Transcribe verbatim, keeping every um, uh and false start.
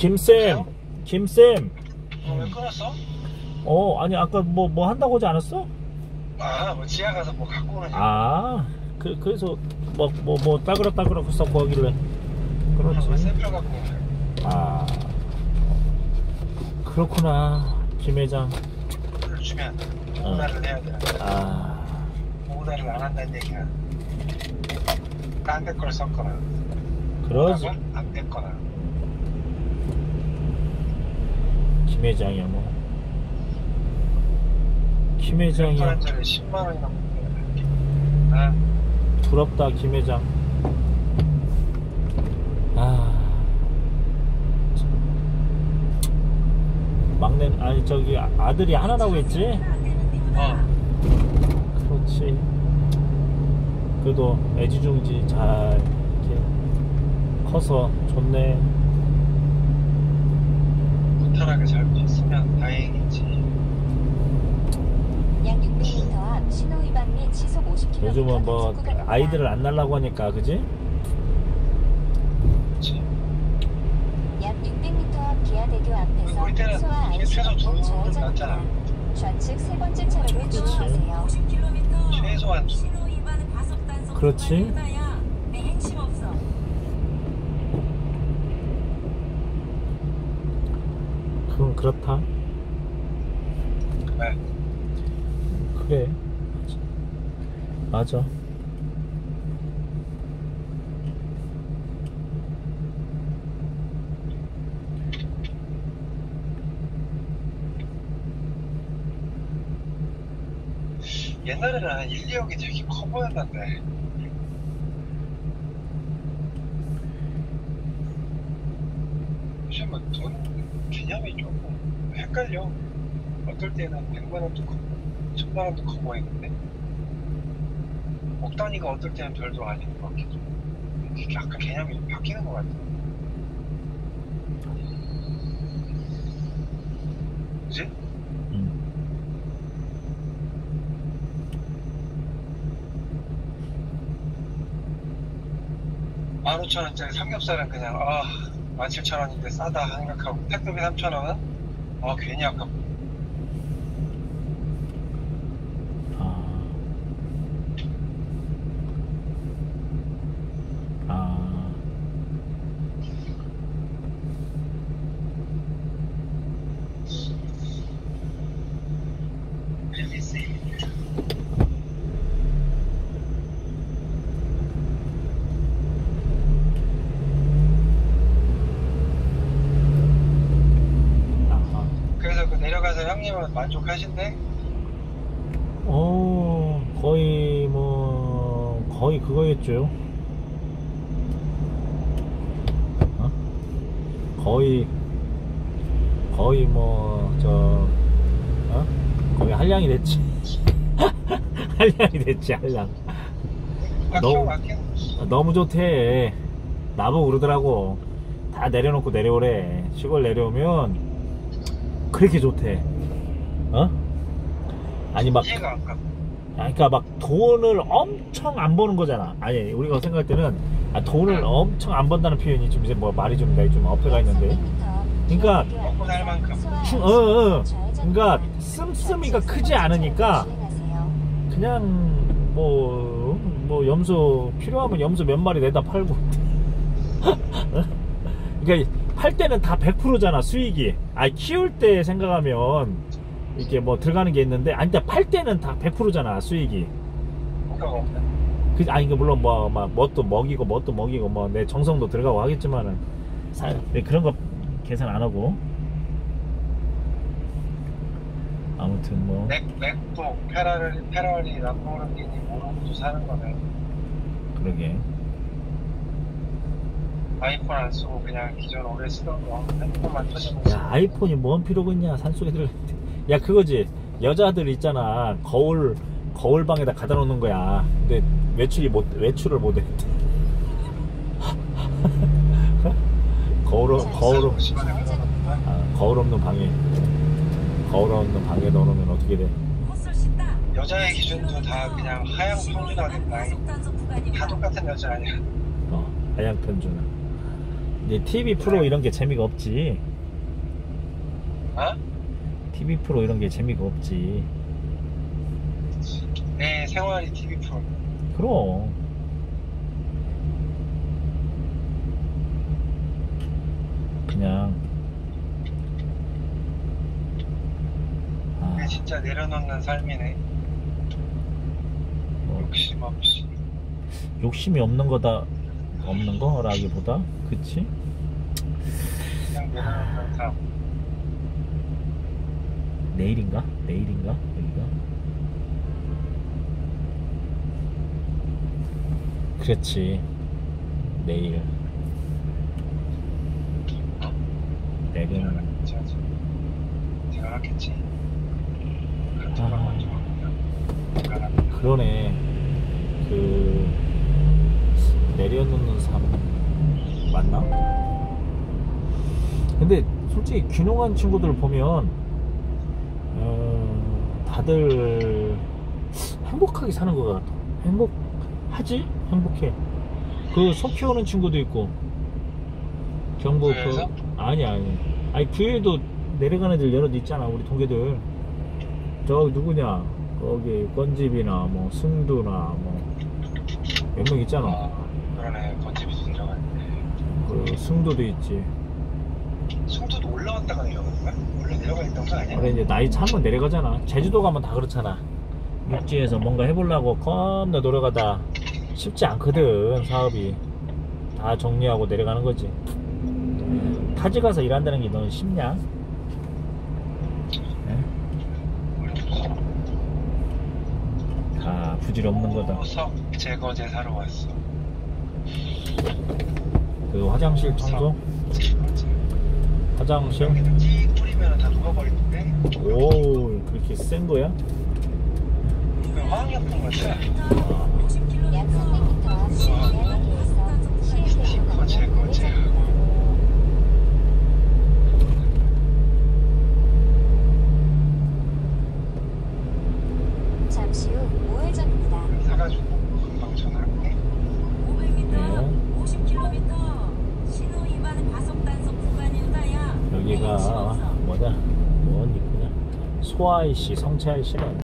김쌤, 김쌤. 어, 왜 끊었어? 어, 아니 아까 뭐 뭐 한다고 하지 않았어? 아, 뭐 지하 가서 뭐 갖고 오는. 아, 그 그래서 뭐 뭐 뭐 따그락 따그락 썩고 하길래. 그렇지. 샘플 갖고 오는. 아, 그렇구나, 김 회장. 를 주면 오다를 해야 돼. 아, 오다를 안 한다는 얘기야. 딴 데 걸 썼거나. 그러지. 안 됐거나. 김 회장이야 뭐. 김 회장이야. 한 잔에 십만 원이나 먹는 거야. 아, 부럽다 김 회장. 아, 참. 막내 아니 저기 아들이 하나라고 했지? 어. 그렇지. 그래도 애지중지 잘 이렇게 커서 좋네. 무탈하게 살고 있으면 다행이지. 약 육백 미터 앞 신호 위반 및 시속 오십 킬로미터 요즘은 뭐 아이들을 안 낳으려고 하니까 그지? 그렇지. 약 육백 미터 앞 기아대교 앞에서 우리 때는 소아 이게 아이씨 최소 방면 두 좌회전입니다. 번 났잖아. 좌측 세 번째 차로를 주의하세요. 최소한 두 그렇지. 그건 그렇다. 네. 그래. 맞아. 옛날에는 일, 이억이 되게 커 보였는데 요즘은 돈 개념이 조금 헷갈려. 어떨 때는 백만 원도 커, 천만 원도 커 보이는데 억 단위가 어떨 때는 별도 아닌 것 같기도. 이게 약간 개념이 바뀌는 것 같아. 그지? 음. 만 오천 원짜리 삼겹살은 그냥 아 만 칠천 원인데 싸다 생각하고 택배비 삼천 원은 아 괜히 아깝고. 아. 아. 릴리스. 그래서 그 내려가서 형님은 만족하신대? 어, 거의 뭐 거의 그거였죠. 어? 거의 거의 뭐 저 어? 거의 한량이 됐지. 한량이 됐지 한량. 막혀 너무 막혀. 너무 좋대. 나보고 그러더라고. 다 내려놓고 내려오래. 시골 내려오면 그렇게 좋대. 어? 아니 막 이해가 안 가. 그러니까 막 돈을 엄청 안 버는 거잖아. 아니 우리가 생각할 때는 아, 돈을 엄청 안 번다는 표현이 좀 이제 뭐 말이 좀 내가 좀 어폐가 있는데. 그러니까 먹고 살 만큼. 충, 어, 어. 그러니까 씀씀이가 크지 않으니까 그냥 뭐, 뭐 염소 필요하면 염소 몇 마리 내다 팔고. 그러니까 팔 때는 다 백 퍼센트잖아 수익이. 아 키울 때 생각하면 이렇게 뭐 들어가는 게 있는데 아니 근데 팔 때는 다 백 퍼센트잖아 수익이. 효과가 없네. 그 아니 그 물론 뭐 막 뭣도 먹이고 뭣도 먹이고 뭐 내 정성도 들어가고 하겠지만은 사, 그런 거 계산 안 하고. 아무튼 뭐 맥, 맥북, 페라리, 페라리, 람보르기니 모르고도 사는 거네. 그러게. 아이폰 안 쓰고 그냥 기존 오래 쓰던 거 핸드폰만 터지고. 야 아이폰이 뭔 필요가 있냐 산속에 들어갔는데. 야 그거지 여자들 있잖아 거울 거울방에다 갖다 놓는 거야. 근데 외출이 못 외출을 못해. 거울 거울 아, 거울 없는 방에 거울 없는 방에 넣어놓으면 어떻게 돼? 여자의 기준도 다 그냥 하향 평준화된 나이. 다 똑같은 여자 아니야. 어 하향 편준화. 이제 티비 프로 이런 게 재미가 없지. 어? 티비 프로 이런 게 재미가 없지. 내 생활이 티비 프로. 그럼. 그냥. 아, 이게 진짜 내려놓는 삶이네. 뭐, 욕심 없이. 욕심이 없는 거다. 없는 거라기보다. 그치? 그냥 내려놓는 삶. 내일인가? 내일인가? 여기가? 그렇지. 내일. 내일은 생각하겠지. 아, 그러네. 그 내려놓는 삶 맞나? 근데 솔직히 귀농한 친구들 보면 어, 다들 행복하게 사는 것 같아. 행복하지? 행복해. 그 소 키우는 친구도 있고 경북 그 부여에서? 아니 아니 아니 부여에도 내려가는 애들 여럿 있잖아. 우리 동계들 저기 누구냐 거기 건집이나 뭐 승두나 뭐 몇 명 있잖아. 아, 그러네. 건집이 들어갔네. 그 승두도 있지. 송도도 올라갔다가 내려가는 거야? 원래 내려가 있던 거 아니야? 그래 이제 나이 차면 내려가잖아. 제주도 가면 다 그렇잖아. 육지에서 뭔가 해보려고 겁나 노력하다 쉽지 않거든. 사업이 다 정리하고 내려가는 거지. 타지 가서 일한다는 게 넌 쉽냐? 네? 다 부질없는 거다. 보석 제거제 사러 왔어. 그 화장실 청소? 제거제. 화장실? 여기다 찌 뿌리면 다 녹아버리는데? 오 그렇게 센 거야? 그 화학약품 같아. 약 삼백 미터 앞 기아대교에서 시흥대로 스티커 제거제. 잠시 후 우회전입니다. 사가지고 금방 전화할게. 오백 미터, 네. 오십 킬로미터 신호 위반 과속 단속 구간입니다야. 여기가 뭐냐? 뭔 이구냐? 소아이씨, 성채아이씨는